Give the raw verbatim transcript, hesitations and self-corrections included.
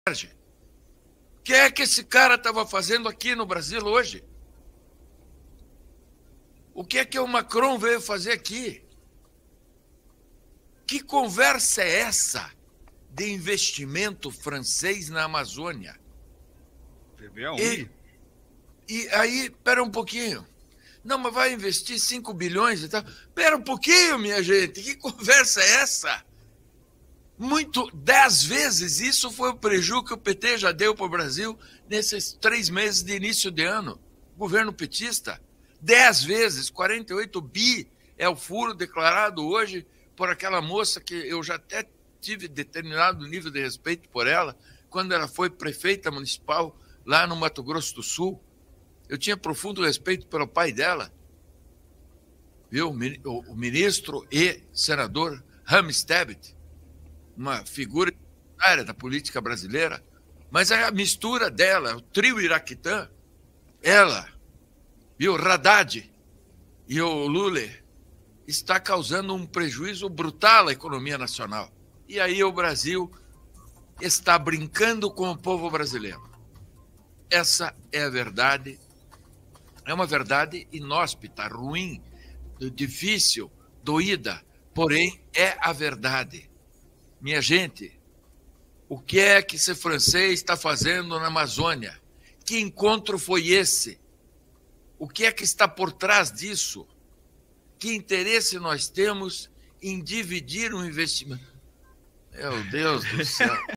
O que é que esse cara estava fazendo aqui no Brasil hoje? O que é que o Macron veio fazer aqui? Que conversa é essa de investimento francês na Amazônia? E, e aí, espera um pouquinho. Não, mas vai investir cinco bilhões e tal. Espera um pouquinho, minha gente. Que conversa é essa? Muito, dez vezes isso foi o prejuízo que o P T já deu para o Brasil nesses três meses de início de ano. Governo petista. Dez vezes, quarenta e oito bi é o furo declarado hoje por aquela moça que eu já até tive determinado nível de respeito por ela, quando ela foi prefeita municipal lá no Mato Grosso do Sul. Eu tinha profundo respeito pelo pai dela, viu? O ministro e senador Rames Tebet, uma figura da política brasileira, mas a mistura dela, o trio Iraquitã, ela, e o Haddad e o Lula, está causando um prejuízo brutal à economia nacional. E aí o Brasil está brincando com o povo brasileiro. Essa é a verdade. É uma verdade inóspita, ruim, difícil, doída, porém é a verdade. Minha gente, o que é que esse francês está fazendo na Amazônia? Que encontro foi esse? O que é que está por trás disso? Que interesse nós temos em dividir um investimento? Meu Deus do céu!